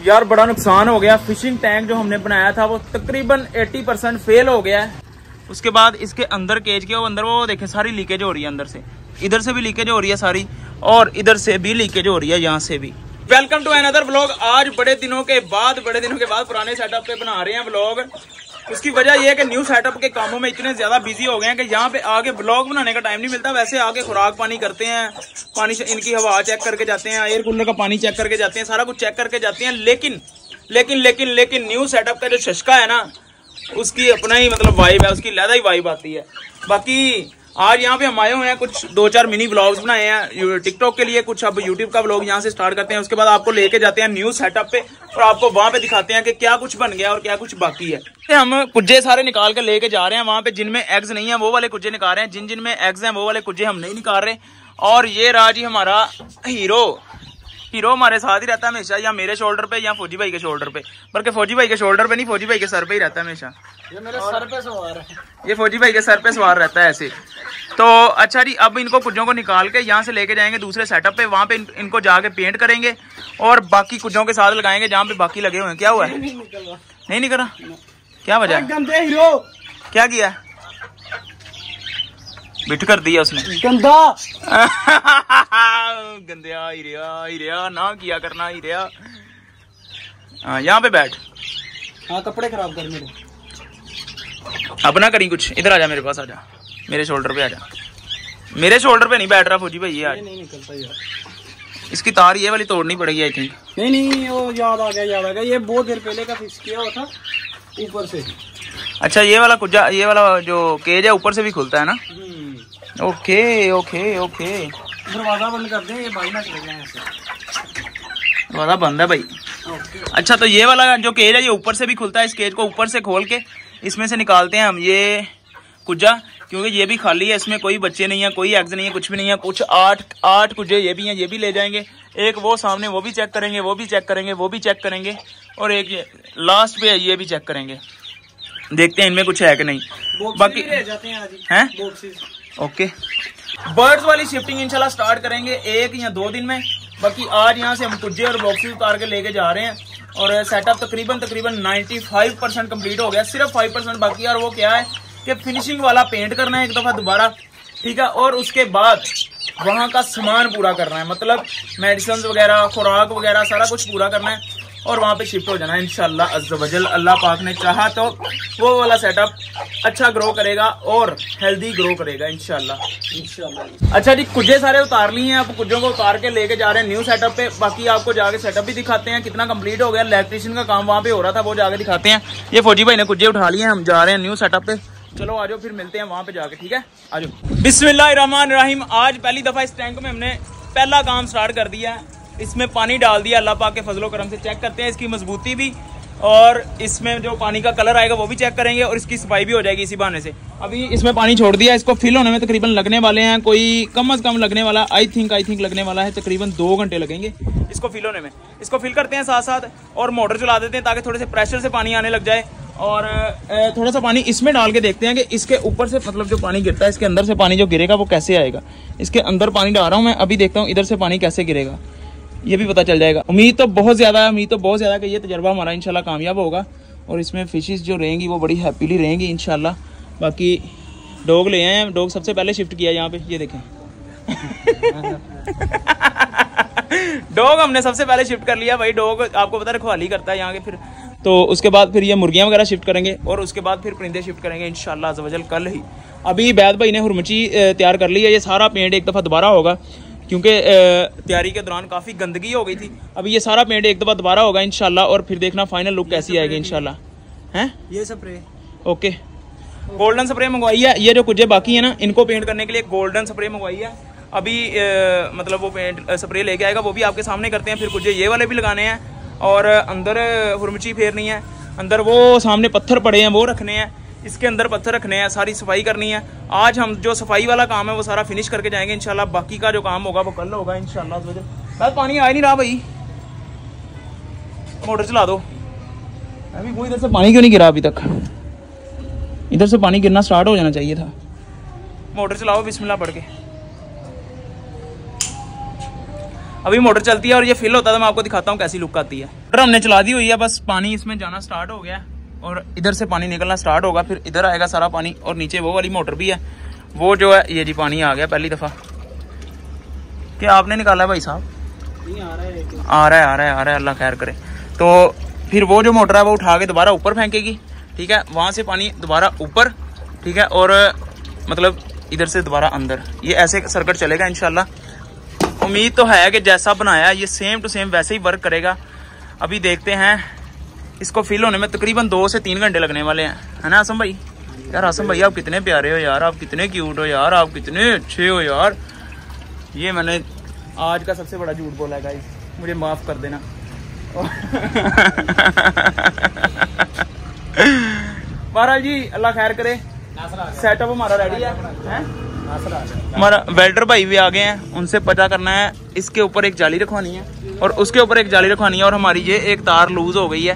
यार बड़ा नुकसान हो गया। फिशिंग टैंक जो हमने बनाया था वो तकरीबन 80% फेल हो गया है। उसके बाद इसके अंदर केज के अंदर वो देखें सारी लीकेज हो रही है, अंदर से इधर से भी लीकेज हो रही है सारी, और इधर से भी लीकेज हो रही है, यहाँ से भी। Welcome to another vlog. आज बड़े दिनों के बाद पुराने सेटअप पे बना रहे हैं व्लॉग। उसकी वजह यह है कि न्यू सेटअप के कामों में इतने ज्यादा बिजी हो गए हैं कि यहाँ पे आगे व्लॉग बनाने का टाइम नहीं मिलता। वैसे आगे खुराक पानी करते हैं, पानी इनकी हवा चेक करके जाते हैं, एयर कूलर का पानी चेक करके जाते हैं, सारा कुछ चेक करके जाते हैं। लेकिन न्यू सेटअप का जो शशका है ना, उसकी अपना ही मतलब वाइब है, उसकी अलग ही वाइब आती है। बाकी आज यहाँ पे हम आए हुए हैं, कुछ 2-4 मिनी व्लॉग्स बनाए हैं टिकटॉक के लिए, कुछ अब यूट्यूब का व्लॉग यहाँ से स्टार्ट करते हैं। उसके बाद आपको लेके जाते हैं न्यू सेटअप पे और आपको वहाँ पे दिखाते हैं कि क्या कुछ बन गया और क्या कुछ बाकी है। हम कुज्जे सारे निकाल के लेके जा रहे हैं वहाँ पे। जिनमें एग्स नहीं है वो वाले कुज्जे निकाल रहे हैं, जिनमें एग्स हैं वो वाले कुज्जे हम नहीं निकाल रहे। और ये रहा जी हमारा हीरो हमारे साथ ही रहता है हमेशा, या मेरे शोल्डर पे या फौजी भाई के शोल्डर पे, बल्कि फौजी भाई के शोल्डर पे नहीं, फौजी भाई के सर पे ही रहता है हमेशा। ये मेरे सर पे सवार है, ये फौजी भाई के सर पे सवार रहता है ऐसे। तो अच्छा जी, अब इनको कुज्जों को निकाल के यहाँ से लेके जाएंगे दूसरे सेटअप पे, वहाँ पे इनको जाके पेंट करेंगे और बाकी कुज्जों के साथ लगाएंगे जहाँ पे बाकी लगे हुए हैं। क्या हुआ है? नहीं निकला। क्या वजह है? हीरो क्या किया? बिठ कर दिया उसने, गंदा गंदिया हीरिया ना किया करना हीरिया। यहाँ पे बैठ। हाँ, कपड़े खराब कर मेरे। अब ना करी कुछ, इधर आजा मेरे पास, आजा मेरे शोल्डर पे, आजा मेरे शोल्डर पे। नहीं बैठ रहा फौजी भाई ये आज। नहीं निकलता यार। इसकी तार ये वाली तोड़नी पड़ेगी आई थिंक। नहीं वो याद आ गया। ये बहुत देर पहले का फिक्स किया हुआ था ऊपर से। अच्छा, ये वाला कुज्जा, ये वाला जो केज है ऊपर से भी खुलता है ना? ओके। दरवाजा बंद कर दे, ये भाई ना चले जाए ऐसे। दरवाजा बंद है भाई। अच्छा, तो ये वाला जो केज है ये ऊपर से भी खुलता है। इस केज को ऊपर से खोल के इसमें से निकालते हैं हम ये कुज्जा, क्योंकि ये भी खाली है, इसमें कोई बच्चे नहीं है, कोई एग्स नहीं है, कुछ भी नहीं है। कुछ 8 कुज्जे ये भी हैं, ये भी ले जाएंगे। एक वो सामने वो भी चेक करेंगे, वो भी चेक करेंगे, वो भी चेक करेंगे, और एक लास्ट पे ये भी चेक करेंगे। देखते हैं इनमें कुछ है कि नहीं। बाकी हैं ओके। बर्ड्स वाली शिफ्टिंग इंशाल्लाह स्टार्ट करेंगे 1 या 2 दिन में। बाकी आज यहाँ से हम कुज्जे और बॉक्सेस उतार के लेके जा रहे हैं और सेटअप तकरीबन 95% कंप्लीट हो गया, सिर्फ 5% बाकी है। और वो क्या है कि फिनिशिंग वाला पेंट करना है एक दफा दोबारा, ठीक है, और उसके बाद वहाँ का सामान पूरा करना है, मतलब मेडिसिन वगैरह, खुराक वगैरह सारा कुछ पूरा करना है और वहाँ पे शिफ्ट हो जाना है इंशाल्लाह अज़्ज़ वजल। अल्लाह पाक ने चाहा तो वो वाला सेटअप अच्छा ग्रो करेगा और हेल्दी ग्रो करेगा इंशाल्लाह। अच्छा जी, कुज्जे सारे उतार लिए हैं, अब कुज्जों को उतार के लेके जा रहे हैं न्यू सेटअप पे। बाकी आपको जाके सेटअप भी दिखाते हैं कितना कंप्लीट हो गया। इलेक्ट्रिशियन का काम वहाँ पे हो रहा था, वो जाके दिखाते हैं। ये फौजी भाई ने कुज्जे उठा लिए हैं, हम जा रहे हैं न्यू सेटअप पे। चलो आ जाओ, फिर मिलते हैं वहाँ पे जाके, ठीक है? आ जाओ। बिस्मिल्लाहिर्रहमानिर्रहीम। आज पहली दफा इस टैंक में हमने पहला काम स्टार्ट कर दिया है। इसमें पानी डाल दिया, अल्लाह पाक के फजलो करम से। चेक करते हैं इसकी मजबूती भी, और इसमें जो पानी का कलर आएगा वो भी चेक करेंगे, और इसकी सफाई भी हो जाएगी इसी बहाने से। अभी इसमें पानी छोड़ दिया, इसको फिल होने में तकरीबन लगने वाले हैं, कोई कम से कम लगने वाला आई थिंक लगने वाला है तकरीबन 2 घंटे लगेंगे इसको फिल होने में। इसको फिल करते हैं साथ साथ और मोटर चला देते हैं ताकि थोड़े से प्रेशर से पानी आने लग जाए। और थोड़ा सा पानी इसमें डाल के देखते हैं कि इसके ऊपर से मतलब जो पानी गिरता है, इसके अंदर से पानी जो गिरेगा वो कैसे आएगा। इसके अंदर पानी डाल रहा हूँ मैं, अभी देखता हूँ इधर से पानी कैसे गिरेगा, ये भी पता चल जाएगा। उम्मीद तो बहुत ज़्यादा है कि ये तजर्बा हमारा इंशाल्लाह कामयाब होगा और इसमें फिशेस जो रहेंगी वो बड़ी हैप्पीली रहेंगी इंशाल्लाह। बाकी डॉग ले आए हैं, डॉग सबसे पहले शिफ्ट किया यहाँ पे, ये देखें डॉग हमने सबसे पहले शिफ्ट कर लिया भाई। डॉग आपको पता है रखवाली करता है यहाँ के, फिर तो उसके बाद फिर ये मुर्गियाँ वगैरह शिफ्ट करेंगे और उसके बाद फिर परिंदे शिफ्ट करेंगे इंशाल्लाह अज़्ज़ वजल कल ही। अभी बैद भाई ने हुरमची तैयार कर ली है, ये सारा पेंट एक दफ़ा दोबारा होगा क्योंकि तैयारी के दौरान काफ़ी गंदगी हो गई थी। अभी ये सारा पेंट एक दफ़ा दोबारा होगा इंशाल्लाह और फिर देखना फाइनल लुक कैसी आएगी इंशाल्लाह। हैं ये स्प्रे ओके, गोल्डन स्प्रे मंगवाई है। ये जो कुछ बाकी है ना, इनको पेंट करने के लिए गोल्डन स्प्रे मंगवाई है। अभी मतलब वो पेंट स्प्रे लेके आएगा, वो भी आपके सामने करते हैं। फिर कुछ ये वाले भी लगाने हैं और अंदर हुरमची फेरनी है। अंदर वो सामने पत्थर पड़े हैं वो रखने हैं, इसके अंदर पत्थर रखने हैं, सारी सफाई करनी है। आज हम जो सफाई वाला काम है वो सारा फिनिश करके जाएंगे इंशाल्लाह। बाकी का जो काम होगा वो कल होगा इंशाल्लाह। बस पानी आ नहीं रहा भाई, मोटर चला दो। अभी वो इधर से पानी क्यों नहीं गिरा अभी तक? इधर से पानी गिरना स्टार्ट हो जाना चाहिए था। मोटर चलाओ बिस्मिल्लाह पढ़ के। अभी मोटर चलती है और ये फिल होता है, तो मैं आपको दिखाता हूँ कैसी लुक आती है। मोटर हमने चला दी हुई है, बस पानी इसमें जाना स्टार्ट हो गया और इधर से पानी निकलना स्टार्ट होगा, फिर इधर आएगा सारा पानी और नीचे वो वाली मोटर भी है, वो जो है ये जी पानी आ गया पहली दफ़ा। क्या आपने निकाला है भाई साहब? आ रहा है, अल्लाह खैर करे। तो फिर वो जो मोटर है वो उठा के दोबारा ऊपर फेंकेगी, ठीक है, वहाँ से पानी दोबारा ऊपर, ठीक है, और मतलब इधर से दोबारा अंदर, ये ऐसे सर्किट चलेगा इंशाल्लाह। उम्मीद तो है कि जैसा बनाया ये सेम टू सेम वैसे ही वर्क करेगा। अभी देखते हैं, इसको फिल होने में तकरीबन 2 से 3 घंटे लगने वाले हैं, है ना आसम भाई? यार आसम भाई आप कितने प्यारे हो यार, आप कितने क्यूट हो यार, आप कितने अच्छे हो यार। ये मैंने आज का सबसे बड़ा झूठ बोला है गाइस, मुझे माफ़ कर देना। बहरहाल जी अल्लाह खैर करे, सेटअप हमारा रेडी है। हमारा वेल्डर भाई भी आ गए हैं, उनसे पता करना है, इसके ऊपर एक जाली रखवानी है और उसके ऊपर एक जाली रखवानी है, और हमारी ये एक तार लूज हो गई है,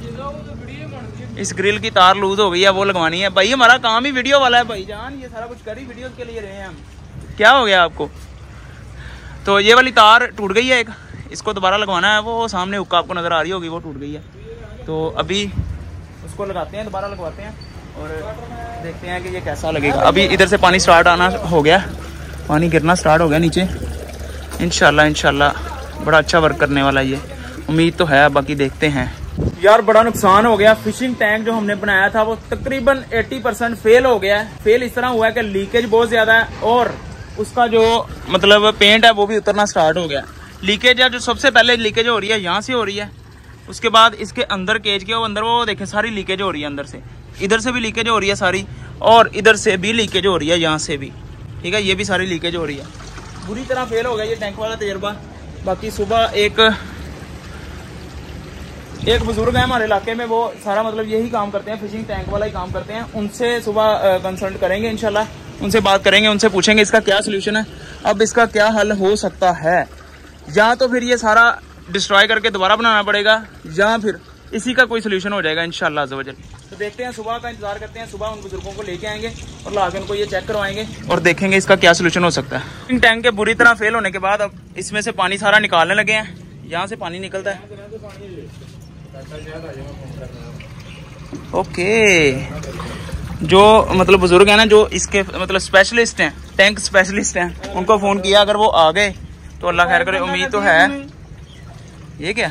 इस ग्रिल की तार लूज हो गई है, वो लगवानी है। भाई हमारा काम ही वीडियो वाला है भाई जान, ये सारा कुछ कर ही वीडियो के लिए रहे हैं हम। क्या हो गया आपको? तो ये वाली तार टूट गई है एक, इसको दोबारा लगवाना है, वो सामने हुक्का आपको नज़र आ रही होगी, वो टूट गई है। तो अभी उसको लगाते हैं, दोबारा लगवाते हैं और देखते हैं कि ये कैसा लगेगा। अभी इधर से पानी स्टार्ट आना हो गया, पानी गिरना स्टार्ट हो गया नीचे। इंशाल्लाह बड़ा अच्छा वर्क करने वाला ये, उम्मीद तो है, बाकी देखते हैं। यार बड़ा नुकसान हो गया, फिशिंग टैंक जो हमने बनाया था वो तकरीबन 80% फेल हो गया है। फेल इस तरह हुआ है कि लीकेज बहुत ज़्यादा है और उसका जो मतलब पेंट है वो भी उतरना स्टार्ट हो गया। लीकेज है जो सबसे पहले लीकेज हो रही है यहाँ से हो रही है, उसके बाद इसके अंदर केज के अंदर वो देखें सारी लीकेज हो रही है, अंदर से इधर से भी लीकेज हो रही है सारी, और इधर से भी लीकेज हो रही है, यहाँ से भी, ठीक है, ये भी सारी लीकेज हो रही है। बुरी तरह फेल हो गया ये टैंक वाला तजर्बा। बाकी सुबह एक बुजुर्ग है हमारे इलाके में, वो सारा मतलब यही काम करते हैं, फिशिंग टैंक वाला ही काम करते हैं, उनसे सुबह कंसल्ट करेंगे इंशाल्लाह, उनसे बात करेंगे, उनसे पूछेंगे इसका क्या सोल्यूशन है, अब इसका क्या हल हो सकता है। या तो फिर ये सारा डिस्ट्रॉय करके दोबारा बनाना पड़ेगा, या फिर इसी का कोई सोल्यूशन हो जाएगा इंशाल्लाह अज़्ज़ वजल। तो देखते हैं, सुबह का इंतजार करते हैं, सुबह उन बुजुर्गों को लेके आएंगे और लाके उनको ये चेक करवाएंगे और देखेंगे इसका क्या सोल्यूशन हो सकता है। टैंक के बुरी तरह फेल होने के बाद अब इसमें से पानी सारा निकालने लगे हैं, यहाँ से पानी निकलता है। ओके, जो मतलब बुजुर्ग है ना, जो इसके मतलब स्पेशलिस्ट हैं, टैंक स्पेशलिस्ट हैं, उनको फ़ोन किया, अगर वो आ गए तो अल्लाह खैर करे, उम्मीद तो है। ये क्या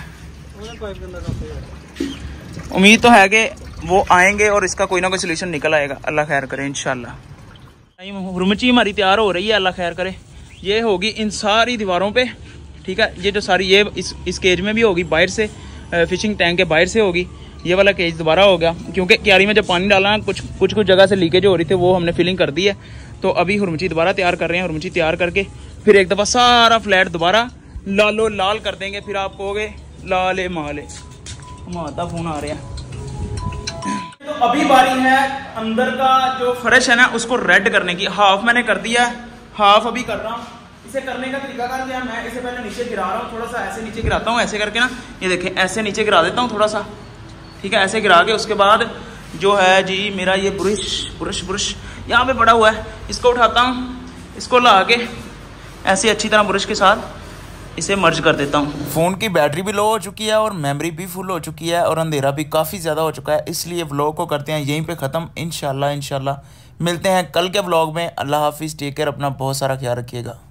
उम्मीद तो है कि वो आएंगे और इसका कोई ना कोई सोल्यूशन निकल आएगा, अल्लाह खैर करे इंशाल्लाह। हुरमची हमारी तैयार हो रही है, अल्लाह खैर करे, ये होगी इन सारी दीवारों पे, ठीक है, ये जो सारी ये इस केज में भी होगी, बाहर से फिशिंग टैंक के बाहर से होगी, ये वाला केज दोबारा हो गया क्योंकि क्यारी में जब पानी डाला कुछ जगह से लीकेज हो रही थी, वो हमने फिलिंग कर दी है। तो अभी हुरमची दोबारा तैयार कर रहे हैं, हुरमची तैयार करके फिर एक दफ़ा सारा फ्लैट दोबारा लालो लाल कर देंगे, फिर आप कहोगे लाले माले। माता फोन आ रहा है। तो अभी बारी है अंदर का जो फर्श है ना उसको रेड करने की। हाफ मैंने कर दिया है, हाफ अभी कर रहा हूँ। इसे करने का तरीका क्या है, मैं इसे पहले नीचे गिरा रहा हूँ, थोड़ा सा ऐसे नीचे गिराता हूँ, ऐसे करके ना, ये देखें ऐसे नीचे गिरा देता हूँ थोड़ा सा, ठीक है, ऐसे गिरा के उसके बाद जो है जी मेरा ये ब्रश यहाँ पे पड़ा हुआ है, इसको उठाता हूँ, इसको ला के ऐसे अच्छी तरह ब्रश के साथ इसे मर्ज कर देता हूँ। फ़ोन की बैटरी भी लो हो चुकी है और मेमोरी भी फुल हो चुकी है और अंधेरा भी काफ़ी ज़्यादा हो चुका है, इसलिए व्लॉग को करते हैं यहीं पे ख़त्म। इंशाल्लाह मिलते हैं कल के व्लॉग में। अल्लाह हाफिज़, टेक केयर, अपना बहुत सारा ख्याल रखिएगा।